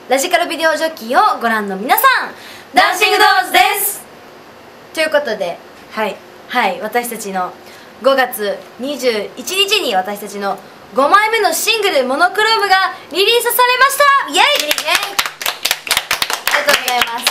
ラジカルビデオジョッキーをご覧の皆さん、ダンシングドーンズです。ということで、私たちの5月21日に私たちの5枚目のシングル「モノクローム」がリリースされました。イエイ、ありがとうございます。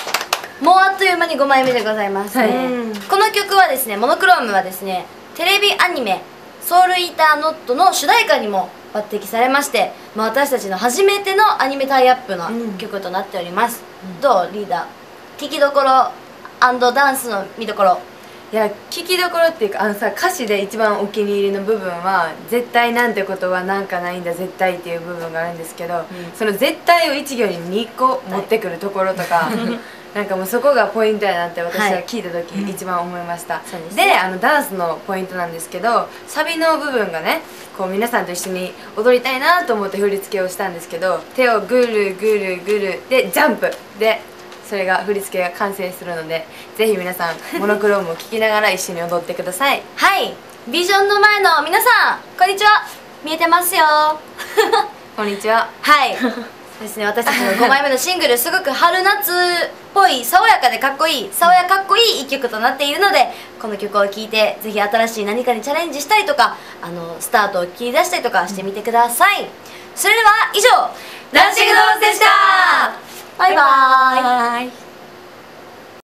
もうあっという間に5枚目でございますね。この曲はですね、モノクロームはですね、テレビアニメ「ソウルイーターノット」の主題歌にも抜擢されまして、私たちの初めてのアニメタイアップの曲となっております。どうリーダー、聴きどころ&ダンスの見どころ。 いや、聴きどころっていうか、歌詞で一番お気に入りの部分は「絶対なんてことはなんかないんだ絶対」っていう部分があるんですけど、その「絶対」を1行に2個持ってくるところとか、なんかもうそこがポイントやなって私は聞いた時一番思いました。で、ダンスのポイントなんですけど、サビの部分がね、こう皆さんと一緒に踊りたいなと思って振り付けをしたんですけど、手をぐるぐるぐるでジャンプで、それが振り付けが完成するので、ぜひ皆さんモノクロームを聴きながら一緒に踊ってください。 はい、ビジョンの前の皆さん、こんにちは。見えてますよ。 こんにちは。 はいですね、私たちの5枚目のシングル、すごく春夏っぽい、爽やかでかっこいい、爽やかっこいい一曲となっているので、この曲を聴いてぜひ新しい何かにチャレンジしたりとか、スタートを切り出したりとかしてみてください。それでは以上、ダンシングドーンズでした。バイバーイ。